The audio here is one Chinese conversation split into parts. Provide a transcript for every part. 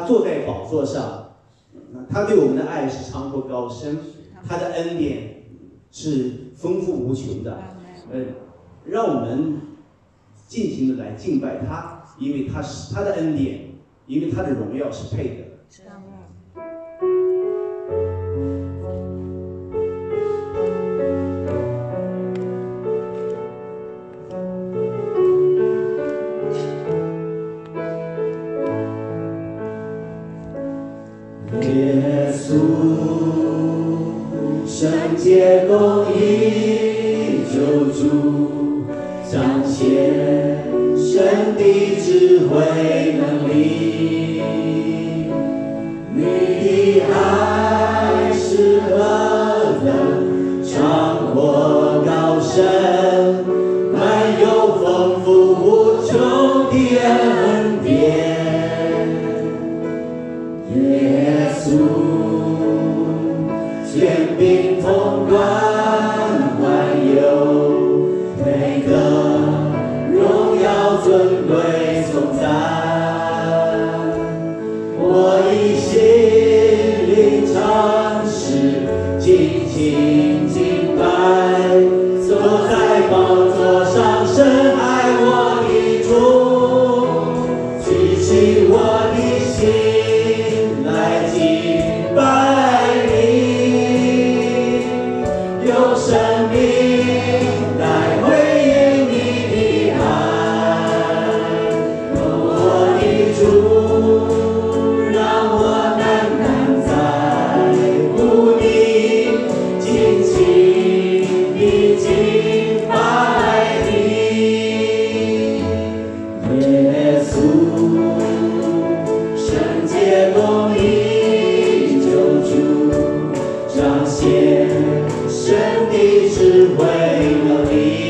坐在宝座上，他对我们的爱是长阔高深，他的恩典是丰富无穷的。让我们尽情的来敬拜他，因为他是他的恩典，因为他的荣耀是配的。 耶稣，圣洁公义救主，彰显神的智慧能力。你的爱是何等长阔高深，满有丰富无穷的恩典。耶稣，权柄统管万有，配得荣耀尊贵颂赞。我以心灵诚实尽情敬拜，坐在宝座上深爱我的主，举起我的心来敬拜你，用生命来回应你的爱。我的主，让我单单在乎你，尽情地敬拜你。耶稣，圣洁公义救主，彰显神的智慧能力。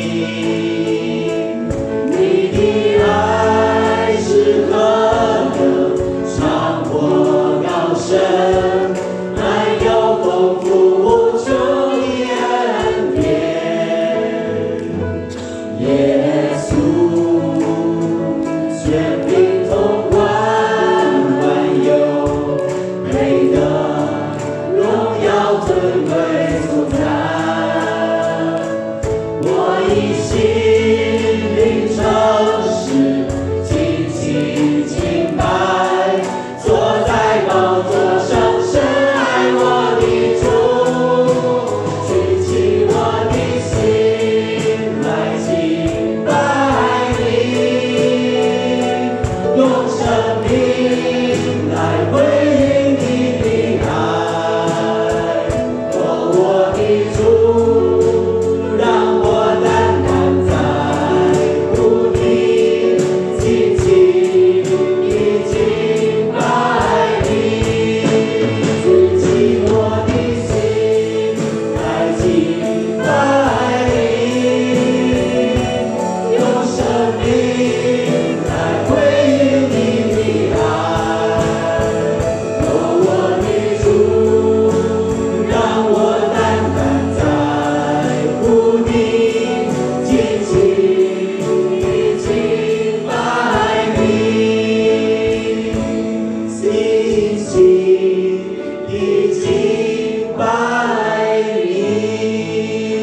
你的爱是何等长阔高深，满有丰富无穷的恩典。耶稣，权柄统管万有，配得荣耀尊贵颂赞。我以心灵诚实尽情敬拜，坐在宝座上深爱我的主，举起我的心来敬拜你，用生命来回应你的爱。我的主，让我单单在乎你，尽情地敬拜你，举起我的心来敬拜你，用生命来回应你的爱。我的主，让我单单在乎你，尽情地敬拜你，尽情地敬拜你。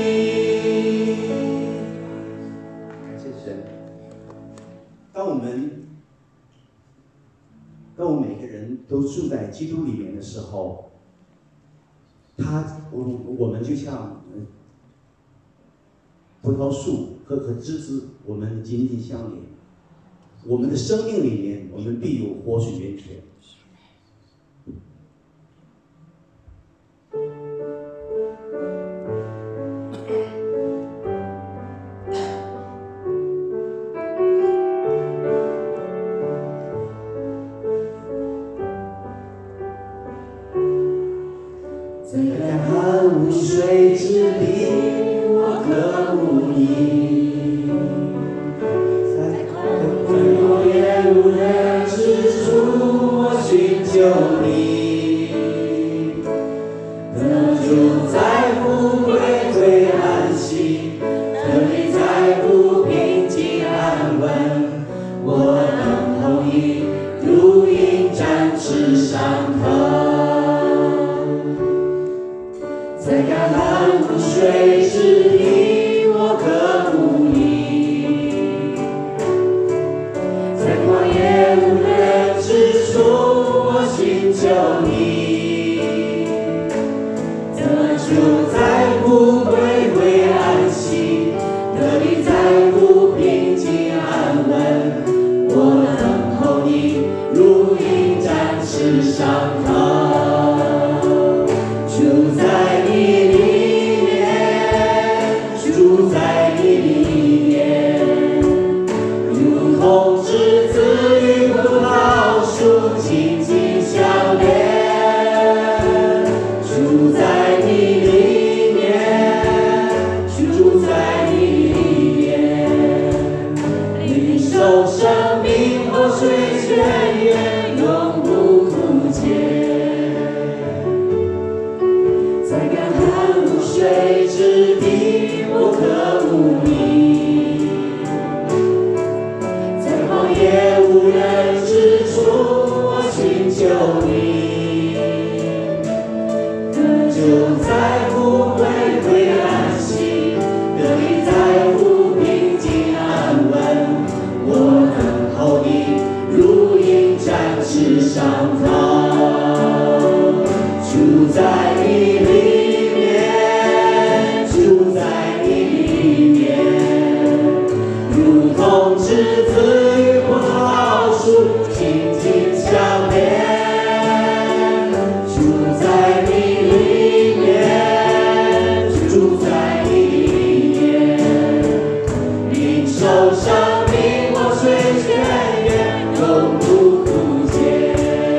感谢神。当我们每个人都住在基督里面的时候，我们就像葡萄树和枝子，我们紧紧相连。我们的生命里面，我们必有活水源泉。 在干旱无水之地，我渴慕你；在旷野无人之处，我在你里面，如同枝子与葡萄树紧紧相连，住在你里面，住在你里面，领受生命活水泉源，永不枯竭。在干旱无水之地，我渴慕你；在荒野无人之处，我寻求你。得救在乎回归安息，得力在乎平静安稳。我等候你，如鹰展翅上腾，住在你里面，住在你里面，如同枝子与葡萄树紧紧相连，住在你里面，住在你里面，领受生命活水泉源，永不枯竭。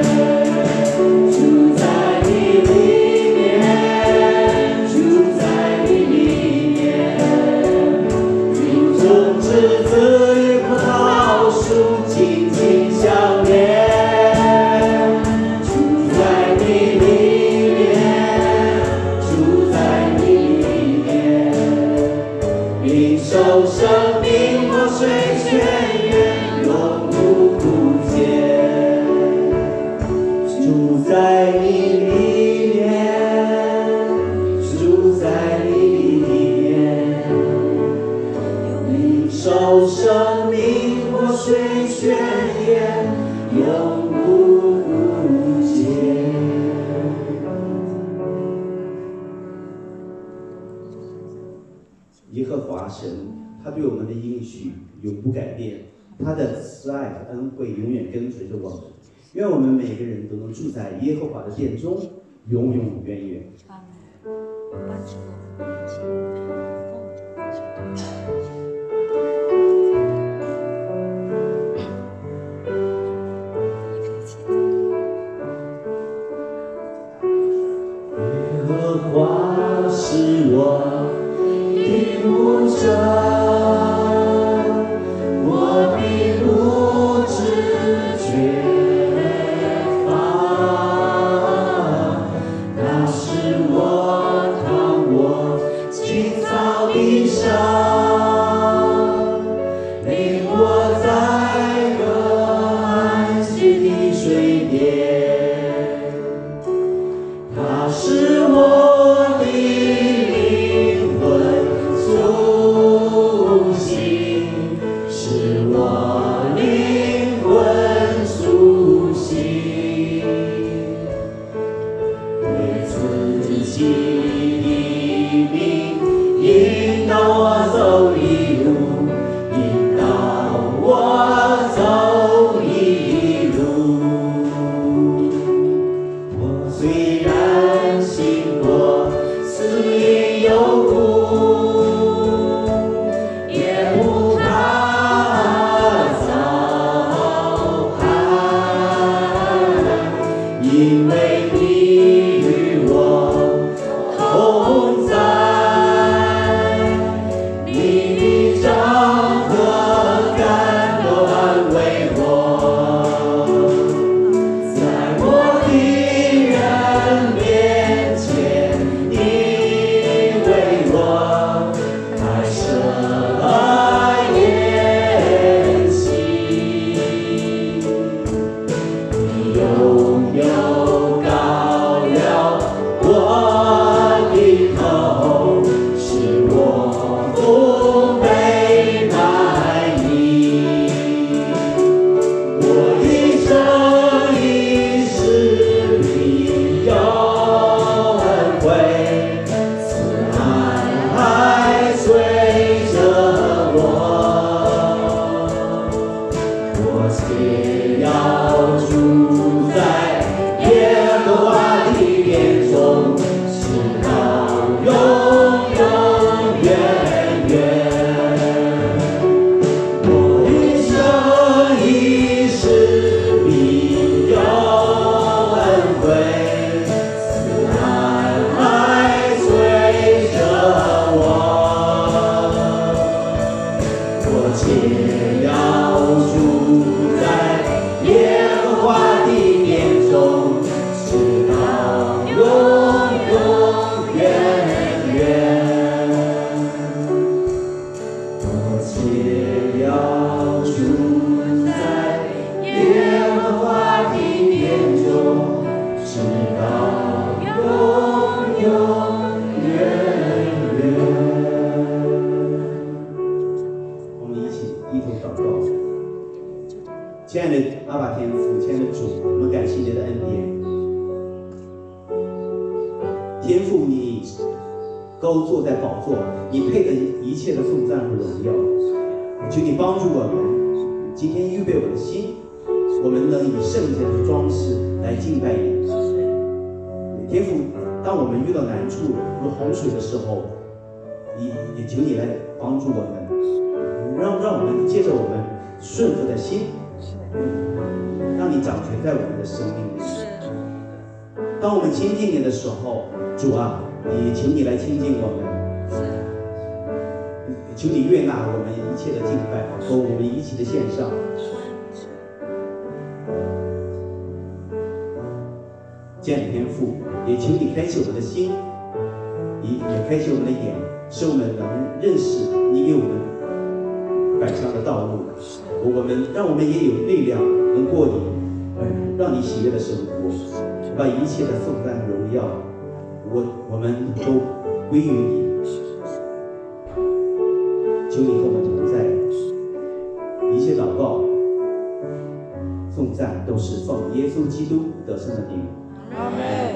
住在你里面，住在你里面，如同枝子与葡萄树紧紧相连，住在你里面，住在你里面，领受生命活水泉源，永不枯竭。住在你里面，住在你里面，领受生命活水泉源，永不枯竭。 耶和华神，他对我们的应许永不改变，他的慈爱和恩惠永远跟随着我们。愿我们每个人都能住在耶和华的殿中，永永远远。 阿门。帮助我们一起奉耶和华是我的牧者，我必不致缺乏。他使我躺卧青草地上， 且要住在耶和华的殿中，直到永永远远。我且要住在耶和华的殿中，直到永永远远。 我们一起低头祷告。亲爱的阿爸天父，亲爱的主，我们感谢你的恩典。天父，你高坐在宝座，你配得一切的颂赞和荣耀。求你帮助我们，今天预备我的心，我们能以圣洁的装饰来敬拜你。天父，当我们遇到难处如洪水的时候，也求你来帮助我们，让我们借着我们顺服的心，让你掌权在我们的生命里。当我们亲近你的时候，主啊，也求你来亲近我们，求你悦纳我们一切的敬拜和我们一起的献上。亲爱的天父，也求你开启我们的心，也开启我们的眼，使我们能认识你给我们摆上的道路。让我们也有力量能过你让你喜悦的生活，把一切的颂赞荣耀，我们都归于你。求你和我们同在，一切祷告、颂赞都是奉耶稣基督得胜的名。 阿门。